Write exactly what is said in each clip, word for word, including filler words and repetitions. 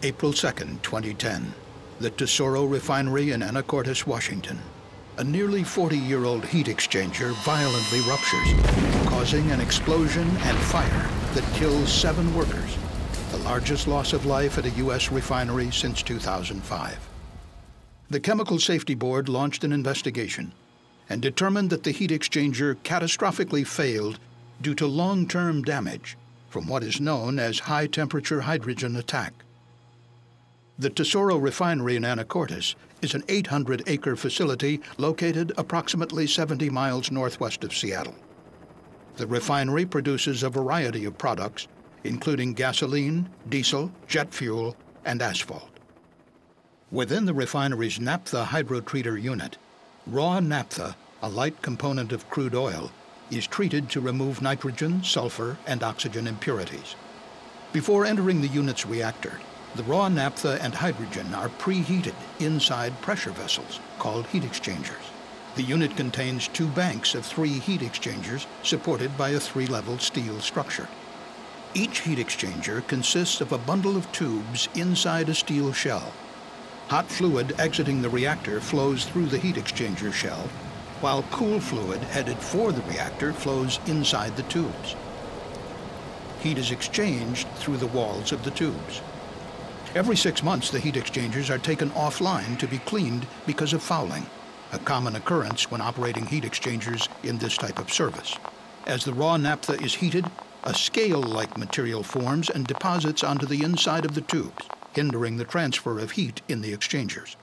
April second, twenty ten, the Tesoro Refinery in Anacortes, Washington. A nearly forty-year-old heat exchanger violently ruptures, causing an explosion and fire that kills seven workers, the largest loss of life at a U S refinery since two thousand five. The Chemical Safety Board launched an investigation and determined that the heat exchanger catastrophically failed due to long-term damage from what is known as high-temperature hydrogen attack. The Tesoro Refinery in Anacortes is an eight hundred acre facility located approximately seventy miles northwest of Seattle. The refinery produces a variety of products, including gasoline, diesel, jet fuel, and asphalt. Within the refinery's naphtha hydrotreater unit, raw naphtha, a light component of crude oil, is treated to remove nitrogen, sulfur, and oxygen impurities. Before entering the unit's reactor, the raw naphtha and hydrogen are preheated inside pressure vessels called heat exchangers. The unit contains two banks of three heat exchangers supported by a three-level steel structure. Each heat exchanger consists of a bundle of tubes inside a steel shell. Hot fluid exiting the reactor flows through the heat exchanger shell, while cool fluid headed for the reactor flows inside the tubes. Heat is exchanged through the walls of the tubes. Every six months, the heat exchangers are taken offline to be cleaned because of fouling, a common occurrence when operating heat exchangers in this type of service. As the raw naphtha is heated, a scale-like material forms and deposits onto the inside of the tubes, hindering the transfer of heat in the exchangers.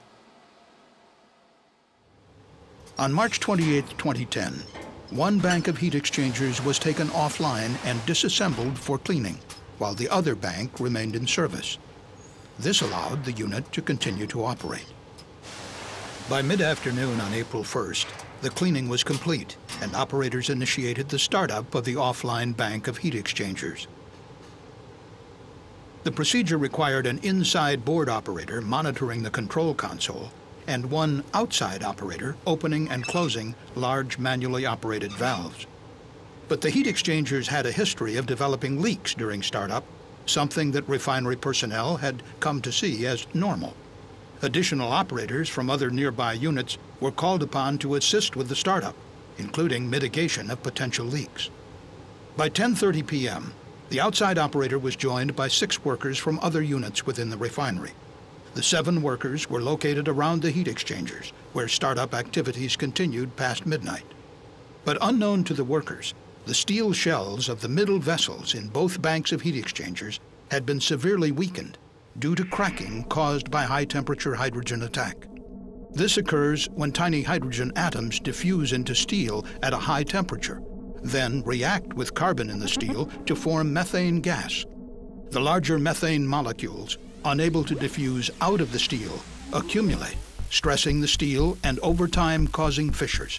On March twenty-eighth, twenty ten, one bank of heat exchangers was taken offline and disassembled for cleaning, while the other bank remained in service. This allowed the unit to continue to operate. By mid-afternoon on April first, the cleaning was complete, and operators initiated the startup of the offline bank of heat exchangers. The procedure required an inside board operator monitoring the control console and one outside operator opening and closing large manually operated valves. But the heat exchangers had a history of developing leaks during startup, something that refinery personnel had come to see as normal. Additional operators from other nearby units were called upon to assist with the startup, including mitigation of potential leaks. By ten thirty p m, the outside operator was joined by six workers from other units within the refinery. The seven workers were located around the heat exchangers, where startup activities continued past midnight. But unknown to the workers, the steel shells of the middle vessels in both banks of heat exchangers had been severely weakened due to cracking caused by high-temperature hydrogen attack. This occurs when tiny hydrogen atoms diffuse into steel at a high temperature, then react with carbon in the steel to form methane gas. The larger methane molecules, unable to diffuse out of the steel, accumulate, stressing the steel and over time causing fissures.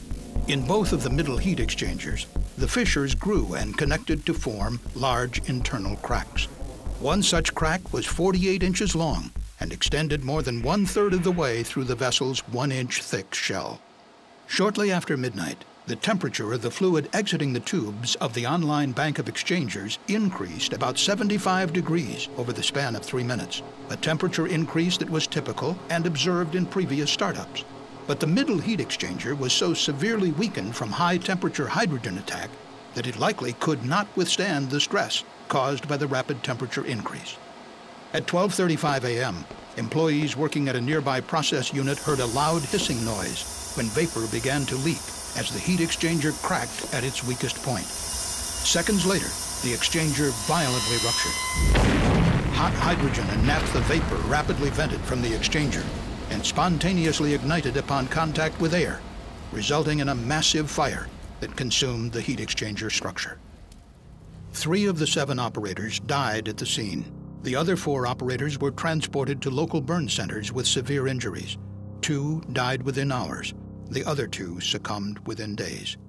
In both of the middle heat exchangers, the fissures grew and connected to form large internal cracks. One such crack was forty-eight inches long and extended more than one-third of the way through the vessel's one-inch thick shell. Shortly after midnight, the temperature of the fluid exiting the tubes of the online bank of exchangers increased about seventy-five degrees over the span of three minutes, a temperature increase that was typical and observed in previous startups. But the middle heat exchanger was so severely weakened from high-temperature hydrogen attack that it likely could not withstand the stress caused by the rapid temperature increase. At twelve thirty-five a m, employees working at a nearby process unit heard a loud hissing noise when vapor began to leak as the heat exchanger cracked at its weakest point. Seconds later, the exchanger violently ruptured. Hot hydrogen and naphtha vapor rapidly vented from the exchanger and spontaneously ignited upon contact with air, resulting in a massive fire that consumed the heat exchanger structure. Three of the seven operators died at the scene. The other four operators were transported to local burn centers with severe injuries. Two died within hours. The other two succumbed within days.